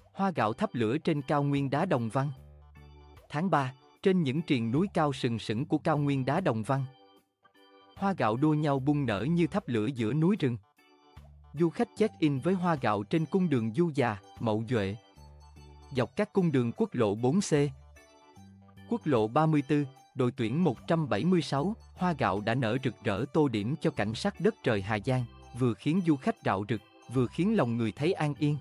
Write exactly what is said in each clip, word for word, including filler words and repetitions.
Hoa gạo thắp lửa trên cao nguyên đá Đồng Văn. Tháng ba, trên những triền núi cao sừng sững của cao nguyên đá Đồng Văn, hoa gạo đua nhau bung nở như thắp lửa giữa núi rừng. Du khách check-in với hoa gạo trên cung đường Du Già, Mậu Duệ. Dọc các cung đường quốc lộ bốn C, quốc lộ ba mươi tư, đội tuyển một trăm bảy mươi sáu, hoa gạo đã nở rực rỡ tô điểm cho cảnh sắc đất trời Hà Giang, vừa khiến du khách rạo rực, vừa khiến lòng người thấy an yên.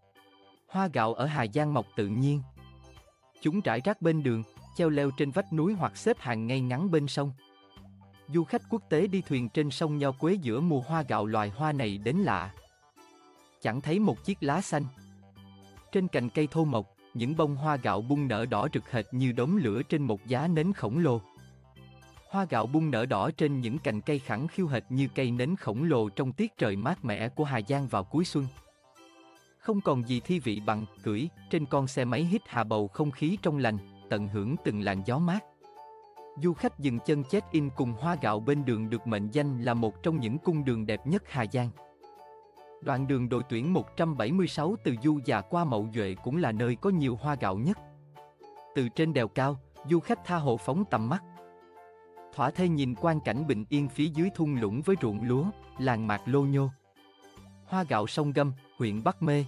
Hoa gạo ở Hà Giang mọc tự nhiên. Chúng rải rác bên đường, treo leo trên vách núi hoặc xếp hàng ngay ngắn bên sông. Du khách quốc tế đi thuyền trên sông Nho Quế giữa mùa hoa gạo, loài hoa này đến lạ. Chẳng thấy một chiếc lá xanh. Trên cành cây thô mộc, những bông hoa gạo bung nở đỏ rực hệt như đốm lửa trên một giá nến khổng lồ. Hoa gạo bung nở đỏ trên những cành cây khẳng khiu hệt như cây nến khổng lồ trong tiết trời mát mẻ của Hà Giang vào cuối xuân. Không còn gì thi vị bằng cưỡi trên con xe máy hít hà bầu không khí trong lành, tận hưởng từng làn gió mát. Du khách dừng chân check-in cùng hoa gạo bên đường được mệnh danh là một trong những cung đường đẹp nhất Hà Giang. Đoạn đường đội tuyển một trăm bảy mươi sáu từ Du Già qua Mậu Duệ cũng là nơi có nhiều hoa gạo nhất. Từ trên đèo cao, du khách tha hồ phóng tầm mắt. Thỏa thê nhìn quang cảnh bình yên phía dưới thung lũng với ruộng lúa, làng mạc lô nhô. Hoa gạo sông Gâm, huyện Bắc Mê.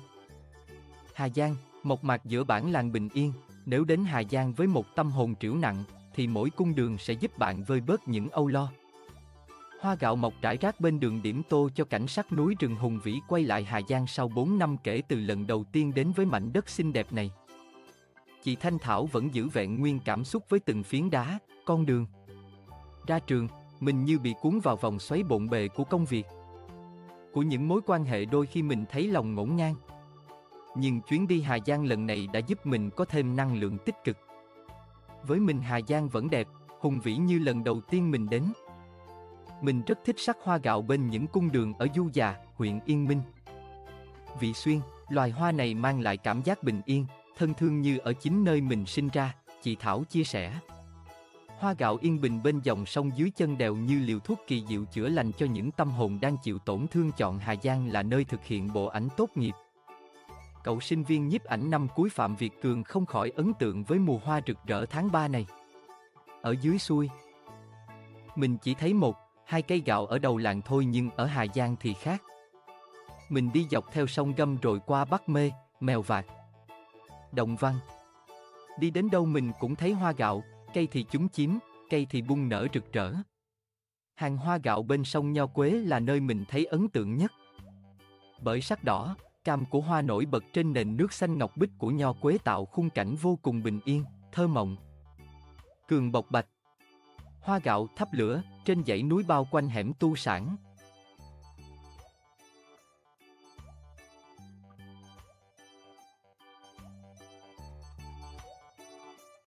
Hà Giang, mộc mạc giữa bản làng bình yên, nếu đến Hà Giang với một tâm hồn trĩu nặng, thì mỗi cung đường sẽ giúp bạn vơi bớt những âu lo. Hoa gạo mọc rải rác bên đường điểm tô cho cảnh sắc núi rừng hùng vĩ quay lại Hà Giang sau bốn năm kể từ lần đầu tiên đến với mảnh đất xinh đẹp này. Chị Thanh Thảo vẫn giữ vẹn nguyên cảm xúc với từng phiến đá, con đường. Ra trường, mình như bị cuốn vào vòng xoáy bộn bề của công việc, của những mối quan hệ đôi khi mình thấy lòng ngổn ngang. Nhưng chuyến đi Hà Giang lần này đã giúp mình có thêm năng lượng tích cực. Với mình Hà Giang vẫn đẹp, hùng vĩ như lần đầu tiên mình đến. Mình rất thích sắc hoa gạo bên những cung đường ở Du Già, huyện Yên Minh. Vị Xuyên, loài hoa này mang lại cảm giác bình yên, thân thương như ở chính nơi mình sinh ra, chị Thảo chia sẻ. Hoa gạo yên bình bên dòng sông dưới chân đèo như liều thuốc kỳ diệu chữa lành cho những tâm hồn đang chịu tổn thương. Chọn Hà Giang là nơi thực hiện bộ ảnh tốt nghiệp. Cậu sinh viên nhiếp ảnh năm cuối Phạm Việt Cường không khỏi ấn tượng với mùa hoa rực rỡ tháng ba này. Ở dưới xuôi, mình chỉ thấy một, hai cây gạo ở đầu làng thôi, nhưng ở Hà Giang thì khác. Mình đi dọc theo sông Gâm rồi qua Bắc Mê, Mèo Vạc, Đồng Văn. Đi đến đâu mình cũng thấy hoa gạo, cây thì chúm chím, cây thì bung nở rực rỡ. Hàng hoa gạo bên sông Nho Quế là nơi mình thấy ấn tượng nhất. Bởi sắc đỏ, cam của hoa nổi bật trên nền nước xanh ngọc bích của Nho Quế tạo khung cảnh vô cùng bình yên, thơ mộng. Cường bộc bạch. Hoa gạo thắp lửa trên dãy núi bao quanh hẻm tu sản.